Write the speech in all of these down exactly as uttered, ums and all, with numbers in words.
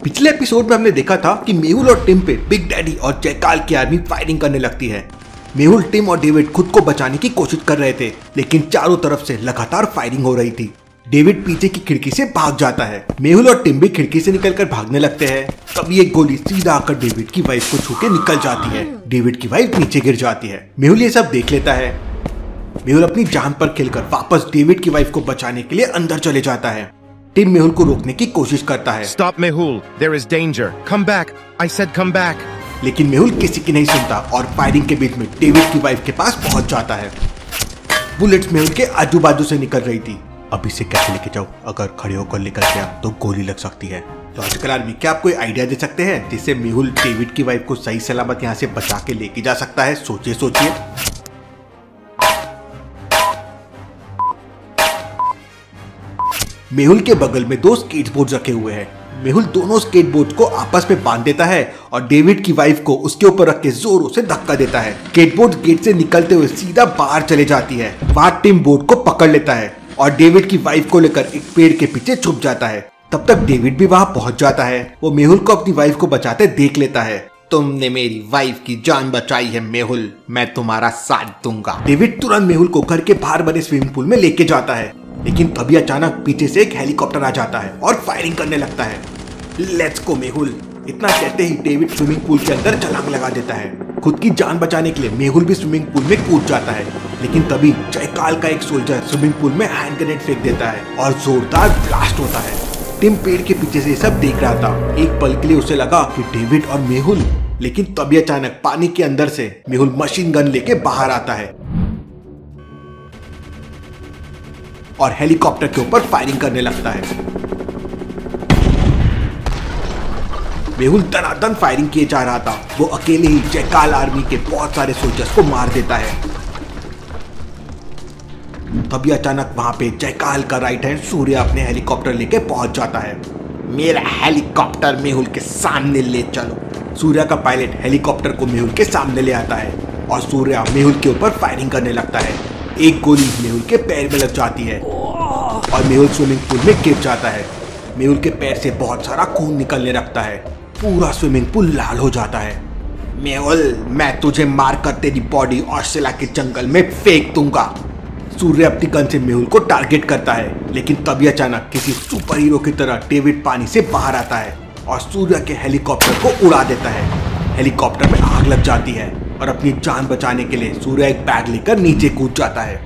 पिछले एपिसोड में हमने देखा था कि मेहुल और टिम पे बिग डैडी और जयकाल की आर्मी फायरिंग करने लगती है। मेहुल, टिम और डेविड खुद को बचाने की कोशिश कर रहे थे, लेकिन चारों तरफ से लगातार फायरिंग हो रही थी। डेविड पीछे की खिड़की से भाग जाता है। मेहुल और टिम भी खिड़की से निकलकर भागने लगते हैं। तभी एक गोली सीधा आकर डेविड की वाइफ को छू के निकल जाती है। डेविड की वाइफ नीचे गिर जाती है। मेहुल ये सब देख लेता है। मेहुल अपनी जान पर खेलकर वापस डेविड की वाइफ को बचाने के लिए अंदर चले जाता है। टिम मेहुल को रोकने की कोशिश करता है। Stop, Mehul. There is danger. Come back. I said come back. लेकिन मेहुल किसी की नहीं सुनता और फायरिंग के बीच में डेविड की वाइफ के पास पहुंच जाता है। बुलेट्स मेहुल के आजू बाजू से निकल रही थी। अभी से कैसे लेके जाओ, अगर खड़े होकर निकल गया तो गोली लग सकती है। लॉजिकल आर्मी, क्या आप कोई आइडिया दे सकते हैं जिससे मेहुल डेविड की वाइफ को सही सलामत यहाँ से बचा के लेके जा सकता है? सोचिए सोचिए। मेहुल के बगल में दो स्केटबोर्ड रखे हुए हैं। मेहुल दोनों स्केटबोर्ड को आपस में बांध देता है और डेविड की वाइफ को उसके ऊपर रख के जोरों से धक्का देता है। स्केटबोर्ड गेट से निकलते हुए सीधा बाहर चले जाती है। वहां टिम बोर्ड को पकड़ लेता है और डेविड की वाइफ को लेकर एक पेड़ के पीछे छुप जाता है। तब तक डेविड भी वहां पहुंच जाता है। वो मेहुल को अपनी वाइफ को बचाते देख लेता है। तुमने मेरी वाइफ की जान बचाई है मेहुल, मैं तुम्हारा साथ दूंगा। डेविड तुरंत मेहुल को घर के बाहर बने स्विमिंग पूल में लेके जाता है, लेकिन तभी अचानक पीछे से एक हेलीकॉप्टर आ जाता है और फायरिंग करने लगता है। लेट्स गो मेहुल, इतना कहते ही डेविड स्विमिंग पूल के अंदर छलांग लगा देता है। खुद की जान बचाने के लिए मेहुल भी स्विमिंग पूल में कूद जाता है, लेकिन तभी जयकाल का एक सोल्जर स्विमिंग पूल में हैंड ग्रेनेड फेंक देता है और जोरदार ब्लास्ट होता है। टिम पेड़ के पीछे से सब देख रहा था। एक पल के लिए उसे लगा कि डेविड और मेहुल, लेकिन तभी अचानक पानी के अंदर से मेहुल मशीन गन लेके बाहर आता है और हेलीकॉप्टर के ऊपर फायरिंग करने लगता है। मेहुल दनादन फायरिंग किए जा रहा था। वो अकेले ही जयकाल आर्मी के बहुत सारे सोल्जर्स को मार देता है। तभी अचानक वहां पे जयकाल का राइट हैंड सूर्य अपने हेलीकॉप्टर लेके पहुंच जाता है। मेरा हेलीकॉप्टर मेहुल के सामने ले चलो। सूर्य का पायलट हेलीकॉप्टर को मेहुल के सामने ले आता है और सूर्य मेहुल के ऊपर फायरिंग करने लगता है। एक गोली मेहुल के पैर में लग जाती है और मेहुल स्विमिंग पूल में गिर जाता है। मेहुल के पैर से बहुत सारा खून निकलने लगता है। पूरा स्विमिंग पूल लाल हो जाता है। मेहुल, मैं तुझे मारकर तेरी बॉडी ऑस्ट्रेलिया के जंगल में फेंक दूंगा। सूर्य अपनी गन से मेहुल को टारगेट करता है, लेकिन तभी अचानक किसी सुपर हीरो की तरह डेविड पानी से बाहर आता है और सूर्य के हेलीकॉप्टर को उड़ा देता है। हेलीकॉप्टर में आग लग जाती है और अपनी जान बचाने के लिए सूर्य एक बैग लेकर नीचे कूद जाता है।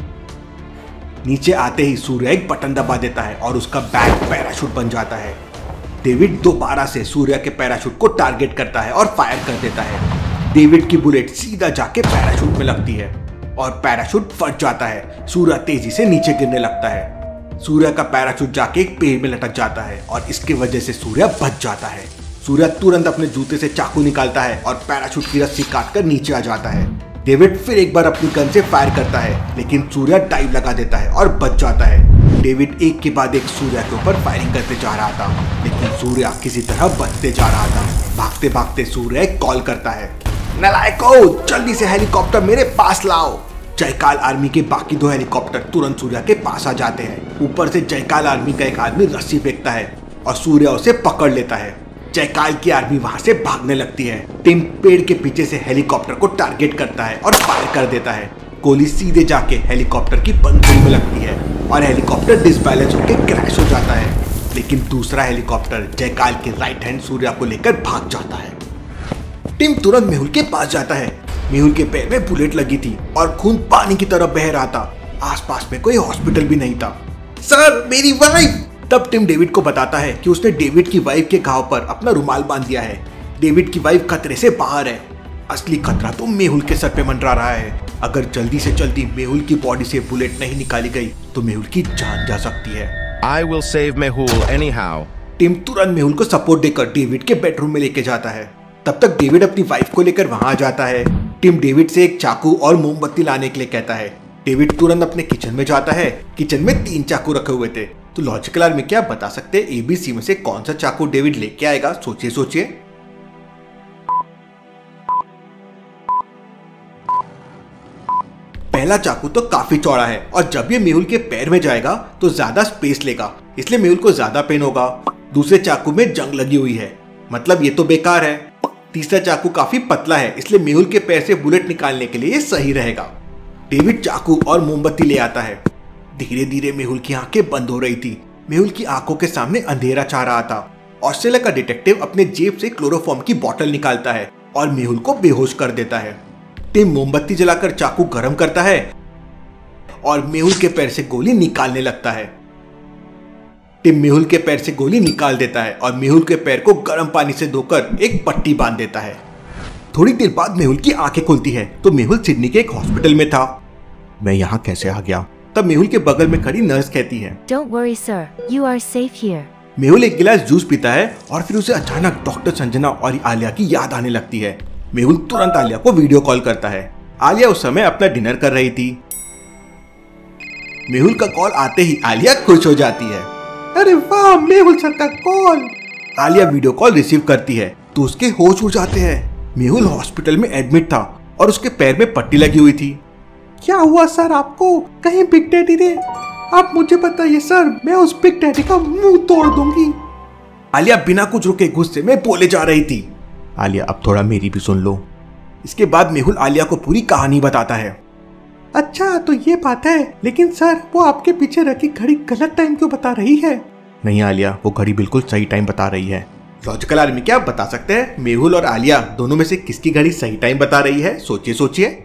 नीचे आते ही सूर्य एक बटन दबा देता है और उसका बैग पैराशूट बन जाता है। डेविड दोबारा से सूर्य के पैराशूट को टारगेट करता है और फायर कर देता है। डेविड की बुलेट सीधा जाके पैराशूट में लगती है और पैराशूट फट जाता है। सूर्य तेजी से नीचे गिरने लगता है। सूर्य का पैराशूट जाके एक पेड़ में लटक जाता है और इसकी वजह से सूर्य बच जाता है। सूर्य तुरंत अपने जूते से चाकू निकालता है और पैराशूट की रस्सी काटकर नीचे आ जाता है। डेविड फिर एक बार अपनी गन से फायर करता है, लेकिन सूर्य डाइव लगा देता है और बच जाता है। डेविड एक के बाद एक सूर्य के ऊपर फायरिंग करते जा रहा था, लेकिन सूर्य किसी तरह बचते जा रहा था। भागते भागते सूर्य कॉल करता है, नालायको, जल्दी से हेलीकॉप्टर मेरे पास लाओ। जयकाल आर्मी के बाकी दो हेलीकॉप्टर तुरंत सूर्य के पास आ जाते हैं। ऊपर से जयकाल आर्मी का एक आदमी रस्सी फेंकता है और सूर्य उसे पकड़ लेता है। जयकाल की आर्मी वहां से भागने लगती है। टिम पेड़ के पीछे से हेलीकॉप्टर को टारगेट करता है और फायर कर देता है। गोली सीधे जाके हेलीकॉप्टर की पंखुड़ी में लगती है और हेलीकॉप्टर डिसबैलेंस होकर क्रैश हो जाता है। लेकिन दूसरा हेलीकॉप्टर जयकाल के राइट हैंड सूर्य को लेकर भाग जाता है। टिम तुरंत मेहुल के पास जाता है। मेहुल के पैर में बुलेट लगी थी और खून पानी की तरह बह रहा था। आसपास में कोई हॉस्पिटल भी नहीं था। सर, मेरी वाइफ! तब टिम डेविड को बताता है कि उसने डेविड की वाइफ के घाव पर अपना रुमाल बांध दिया है। डेविड की वाइफ खतरे से बाहर है। असली खतरा तो मेहुल के सर पे मंडरा रहा है। अगर जल्दी से जल्दी मेहुल की बॉडी से बुलेट नहीं निकाली गई तो मेहुल की जान जा सकती है। I will save Mehul anyhow. Team तुरंत मेहुल को सपोर्ट देकर डेविड के बेडरूम में लेके जाता है। तब तक डेविड अपनी वाइफ को लेकर वहां आ जाता है। टिम डेविड से एक चाकू और मोमबत्ती लाने के लिए कहता है। डेविड तुरंत अपने किचन में जाता है। किचन में तीन चाकू रखे हुए थे। तो लॉजिकल आर्मी, क्या बता सकते हैं एबीसी में से कौन सा चाकू डेविड लेके आएगा? सोचिए सोचिए। पहला चाकू तो काफी चौड़ा है और जब ये मेहुल के पैर में जाएगा तो ज्यादा स्पेस लेगा, इसलिए मेहुल को ज्यादा पेन होगा। दूसरे चाकू में जंग लगी हुई है, मतलब ये तो बेकार है। तीसरा चाकू काफी पतला है, इसलिए मेहुल के पैर से बुलेट निकालने के लिए ये सही रहेगा। डेविड चाकू और मोमबत्ती ले आता है। धीरे धीरे मेहुल की आंखें बंद हो रही थी। मेहुल की आंखों के सामने अंधेरा छा रहा था। ऑस्ट्रेलिया का डिटेक्टिव अपने जेब से क्लोरोफॉर्म की बोतल निकालता है और मेहुल को बेहोश कर देता है। टिम मोमबत्ती जलाकर चाकू गर्म करता है और मेहुल के पैर से गोली निकालने लगता है। टिम मेहुल के पैर से गोली निकाल देता है और मेहुल के पैर को गर्म पानी से धोकर एक पट्टी बांध देता है। थोड़ी देर बाद मेहुल की आंखें खुलती है तो मेहुल सिडनी के एक हॉस्पिटल में था। मैं यहाँ कैसे आ गया? तब मेहुल के बगल में खड़ी नर्स कहती है, Don't worry, sir. You are safe here. Mehul एक गिलास जूस पीता है और फिर उसे अचानक डॉक्टर संजना और आलिया की याद आने लगती है। मेहुल तुरंत आलिया को वीडियो कॉल करता है। आलिया उस समय अपना डिनर कर रही थी। मेहुल का कॉल आते ही आलिया खुश हो जाती है। अरे वाह, मेहुल सर का call. Aliya video call receive करती है तो उसके होश उड़ जाते हैं। मेहुल हॉस्पिटल में एडमिट था और उसके पैर में पट्टी लगी हुई थी। क्या हुआ सर आपको? कहीं बिग डैडी ने? आप मुझे बताइए सर, मैं उस बिग डैडी का मुंह तोड़ दूंगी। आलिया बिना कुछ रुके गुस्से में बोले जा रही थी। आलिया अब थोड़ा मेरी भी सुन लो। इसके बाद मेहुल आलिया को पूरी कहानी बताता है। अच्छा तो ये बात है, लेकिन सर वो आपके पीछे रखी घड़ी गलत टाइम क्यों बता रही है? नहीं आलिया, वो घड़ी बिल्कुल सही टाइम बता रही है। लॉजिकल आर्मी क्या आप बता सकते हैं मेहुल और आलिया दोनों में से किसकी घड़ी सही टाइम बता रही है? सोचिए सोचिए।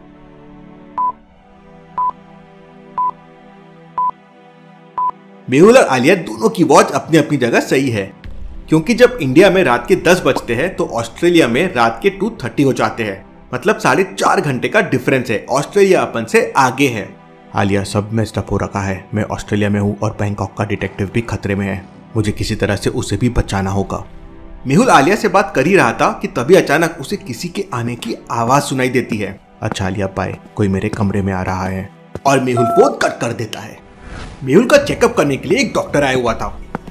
मेहुल और आलिया दोनों की वॉच अपनी अपनी जगह सही है, क्योंकि जब इंडिया में रात के दस बजते हैं तो ऑस्ट्रेलिया में रात के टू थर्टी हो जाते हैं, मतलब साढ़े चार घंटे का डिफरेंस है। ऑस्ट्रेलिया अपन से आगे है। आलिया, सब में स्टफ हो रखा है। मैं ऑस्ट्रेलिया में हूँ और बैंकॉक का डिटेक्टिव भी खतरे में है। मुझे किसी तरह से उसे भी बचाना होगा। मेहुल आलिया से बात कर ही रहा था कि तभी अचानक उसे किसी के आने की आवाज सुनाई देती है। अच्छा आलिया बाय, कोई मेरे कमरे में आ रहा है। और मेहुल फोन कट कर देता है। मेहुल का चेकअप करने के लिए एक डॉक्टर आया हुआ था।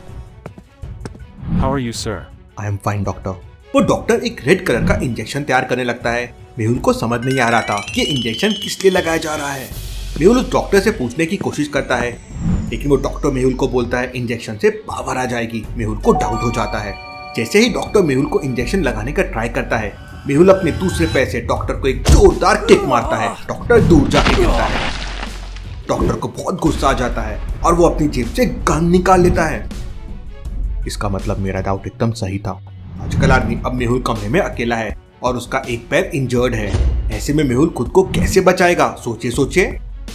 How are you, sir? I am fine doctor. वो डॉक्टर एक रेड कलर का इंजेक्शन तैयार करने लगता है। मेहुल को समझ नहीं आ रहा था कि इंजेक्शन किस लिए लगाया जा रहा है। मेहुल उस डॉक्टर से पूछने की कोशिश करता है, लेकिन वो डॉक्टर मेहुल को बोलता है इंजेक्शन से पावर आ जाएगी। मेहुल को डाउट हो जाता है। जैसे ही डॉक्टर मेहुल को इंजेक्शन लगाने का ट्राई करता है, मेहुल अपने दूसरे पैर से डॉक्टर को एक जोरदार किक मारता है। डॉक्टर दूर जाके गिरता है। डॉक्टर को बहुत गुस्सा आ जाता है और वो अपनी जेब से गन निकाल लेता है। इसका मतलब मेरा डाउट एकदम सही था। आजकल आदमी अब मेहुल कमरे में अकेला है और उसका एक पैर इंजर्ड है। ऐसे में मेहुल खुद को कैसे बचाएगा? सोचिए सोचिए।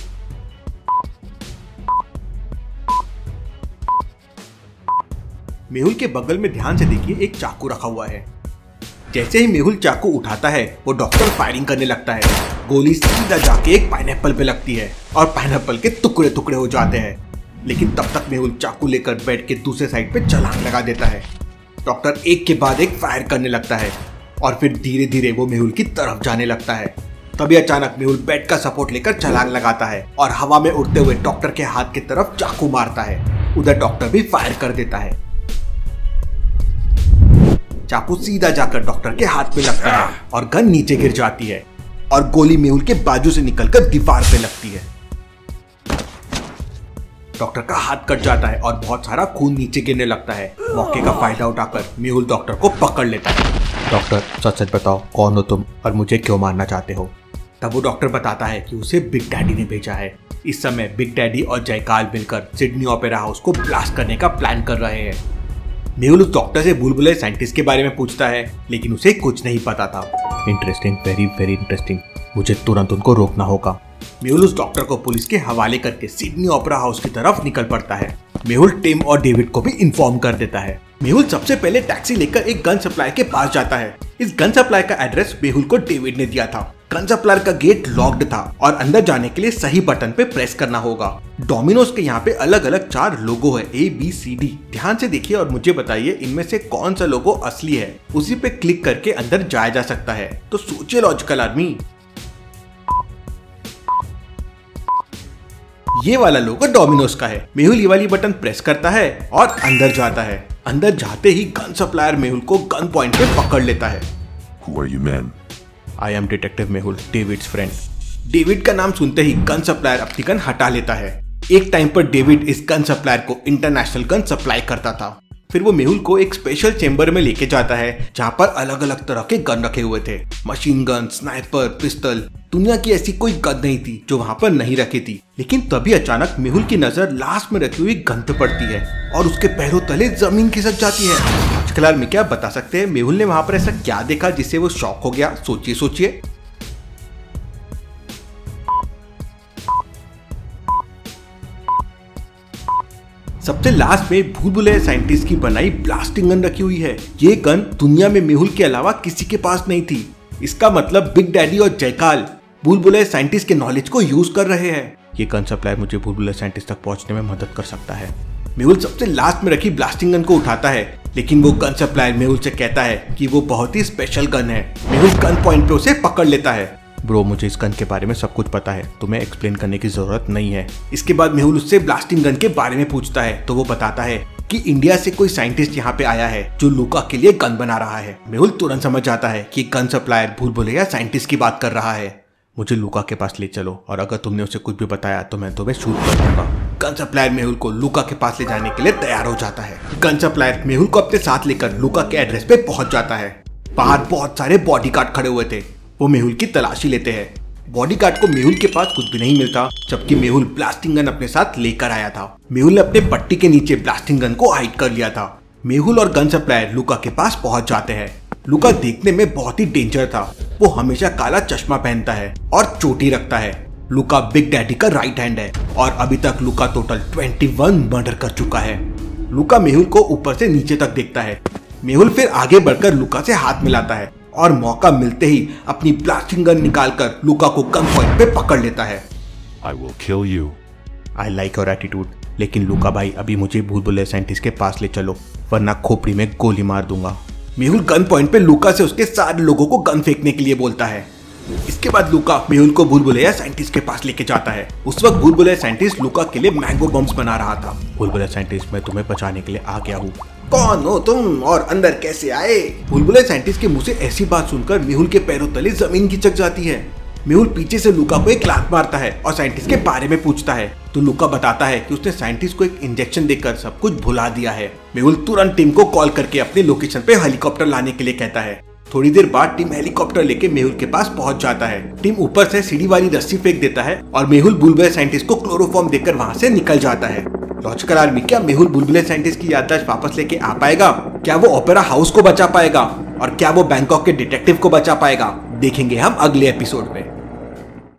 मेहुल के बगल में ध्यान से देखिए, एक चाकू रखा हुआ है। जैसे ही मेहुल चाकू उठाता है वो डॉक्टर फायरिंग करने लगता है। गोली सीधा जाके एक पाइनएप्पल पे लगती है और पाइनएप्पल के टुकड़े टुकड़े हो जाते हैं। लेकिन तब तक मेहुल चाकू लेकर बेड के दूसरे साइड पे छलांग लगा देता है। डॉक्टर एक के बाद एक फायर करने लगता है और फिर धीरे धीरे वो मेहुल की तरफ जाने लगता है। तभी अचानक मेहुल बेड का सपोर्ट लेकर छलांग लगाता है और हवा में उड़ते हुए डॉक्टर के हाथ की तरफ चाकू मारता है। उधर डॉक्टर भी फायर कर देता है। चाकू सीधा जाकर डॉक्टर के हाथ में लगता है और गन नीचे गिर जाती है और गोली मेहुल के बाजू से निकलकर दीवार पे लगती है। डॉक्टर का हाथ कट जाता है और बहुत सारा खून नीचे गिरने लगता है। मौके का फायदा उठाकर मेहुल डॉक्टर को पकड़ लेता है। डॉक्टर सच सच बताओ, कौन हो तुम और मुझे क्यों मारना चाहते हो? तब वो डॉक्टर बताता है कि उसे बिग डैडी ने भेजा है। इस समय बिग डैडी और जयकाल मिलकर सिडनी ओपेरा हाउस को ब्लास्ट करने का प्लान कर रहे हैं। मेहुल उस डॉक्टर से बुलबुले साइंटिस्ट के बारे में पूछता है, लेकिन उसे कुछ नहीं पता था। Interesting, very very interesting. मुझे तुरंत उनको रोकना होगा। मेहुल उस डॉक्टर को पुलिस के हवाले करके सिडनी ओपेरा हाउस की तरफ निकल पड़ता है। मेहुल टिम और डेविड को भी इन्फॉर्म कर देता है। मेहुल सबसे पहले टैक्सी लेकर एक गन सप्लाई के पास जाता है। इस गन सप्लाई का एड्रेस मेहुल को डेविड ने दिया था। गन सप्लायर का गेट लॉक्ड था और अंदर जाने के लिए सही बटन पे प्रेस करना होगा। डोमिनोज के यहाँ पे अलग अलग चार लोगो है, ए बी सी डी। ध्यान से देखिए और मुझे बताइए इनमें से कौन सा लोगो असली है। उसी पे क्लिक करके अंदर जाया जा सकता है। तो सोचिए लॉजिकल आदमी। ये वाला लोगो डोमिनोज का है। मेहुल ये वाली बटन प्रेस करता है और अंदर जाता है। अंदर जाते ही गन सप्लायर मेहुल को गन पॉइंट पे पकड़ लेता है। Who are you men? I am detective Mehul, David's friend. David का नाम सुनते ही गन सप्लायर अपनी गन हटा लेता है। एक टाइम पर डेविड इस गन सप्लायर को इंटरनेशनल गन सप्लाई करता था। फिर वो मेहुल को एक स्पेशल चेम्बर में लेके जाता है जहाँ पर अलग अलग तरह के गन रखे हुए थे, मशीन गन, स्नाइपर, पिस्टल। दुनिया की ऐसी कोई गन नहीं थी जो वहाँ पर नहीं रखी थी। लेकिन तभी अचानक मेहुल की नजर लास्ट में रखी हुई गन पे पड़ती है और उसके पैरों तले जमीन खिसक जाती है। फिलहाल में क्या बता सकते हैं मेहुल ने वहाँ पर ऐसा क्या देखा जिससे वो शॉक हो गया? सोचिए सोचिए। सबसे लास्ट में भूल भुलैया साइंटिस्ट की बनाई ब्लास्टिंग गन रखी हुई है। ये गन दुनिया में मेहुल के अलावा किसी के पास नहीं थी। इसका मतलब बिग डैडी और जयकाल भूल भुलैया साइंटिस्ट के नॉलेज को यूज कर रहे हैं। ये गन सप्लाई मुझे भूल भुलैया साइंटिस्ट तक पहुंचने में मदद कर सकता है। मेहुल सबसे लास्ट में रखी ब्लास्टिंग गन को उठाता है, लेकिन वो गन सप्लायर मेहुल से कहता है कि वो बहुत ही स्पेशल गन है। मेहुल गन पॉइंट पे उसे पकड़ लेता है। ब्रो, मुझे इस गन के बारे में सब कुछ पता है, तुम्हें एक्सप्लेन करने की जरूरत नहीं है। इसके बाद मेहुल उससे ब्लास्टिंग गन के बारे में पूछता है तो वो बताता है कि इंडिया से कोई साइंटिस्ट यहाँ पे आया है जो लूका के लिए गन बना रहा है। मेहुल तुरंत समझ जाता है कि गन सप्लायर भूल भुलैया साइंटिस्ट की बात कर रहा है। मुझे लूका के पास ले चलो और अगर तुमने उसे कुछ भी बताया तो मैं तुम्हें शूट कर दूंगा। गन सप्लायर मेहुल को लूका के पास ले जाने के लिए तैयार हो जाता है। गन सप्लायर मेहुल को अपने साथ लेकर लूका के एड्रेस पे पहुंच जाता है। बाहर बहुत सारे बॉडीगार्ड खड़े हुए थे। वो मेहुल की तलाशी लेते हैं। बॉडीगार्ड को मेहुल के पास कुछ भी नहीं मिलता, जबकि मेहुल ब्लास्टिंग गन अपने साथ लेकर आया था। मेहुल ने अपने पट्टी के नीचे ब्लास्टिंग गन को हाइड कर लिया था। मेहुल और गन सप्लायर लूका के पास पहुंच जाते हैं। लूका देखने में बहुत ही डेंजर था। वो हमेशा काला चश्मा पहनता है और चोटी रखता है। लूका बिग डैडी का राइट हैंड है और अभी तक लूका टोटल इक्कीस मर्डर कर चुका है। लूका मेहुल को ऊपर से नीचे तक देखता है। मेहुल फिर आगे बढ़कर लूका से हाथ मिलाता है और मौका मिलते ही अपनी ब्लास्टिंग गन निकालकर लूका को गन पॉइंट पे पकड़ लेता है। I will kill you. I like your attitude, लेकिन लूका भाई अभी मुझे भूल भुलैया साइंटिस्ट के पास ले चलो वरना खोपड़ी में गोली मार दूंगा। मेहुल गन पॉइंट पे लूका से उसके सारे लोगों को गन फेंकने के लिए बोलता है। इसके बाद लूका मेहुल को भूल भुलैया साइंटिस्ट के पास लेके जाता है। उस वक्त भूल भुलैया साइंटिस्ट लूका के लिए मैंगो बम्स बना रहा था। भूल भुलैया साइंटिस्ट, मैं तुम्हें बचाने के लिए आ गया हूँ। कौन हो तुम और अंदर कैसे आए? भूल भुलैया साइंटिस्ट के मुंह से ऐसी बात सुनकर मेहुल के पैरों तले जमीन खिसक जाती है। मेहुल पीछे से लूका को एक लात मारता है और साइंटिस्ट के बारे में पूछता है तो लूका बताता है कि उसने साइंटिस्ट को एक इंजेक्शन देकर सब कुछ भुला दिया है। मेहुल तुरंत टीम को कॉल करके अपने लोकेशन पे हेलीकॉप्टर लाने के लिए कहता है। थोड़ी देर बाद टीम हेलीकॉप्टर लेके मेहुल के पास पहुंच जाता है। टीम ऊपर से सीढ़ी वाली रस्सी फेंक देता है और मेहुल भूल भुलैया साइंटिस्ट को क्लोरोफॉर्म देकर वहाँ से निकल जाता है। लॉजिकल आर्मी, क्या मेहुल भूल भुलैया साइंटिस्ट की याददाश्त वापस लेके आ पाएगा? क्या वो ओपेरा हाउस को बचा पाएगा? और क्या वो बैंकॉक के डिटेक्टिव को बचा पाएगा? देखेंगे हम अगले एपिसोड में।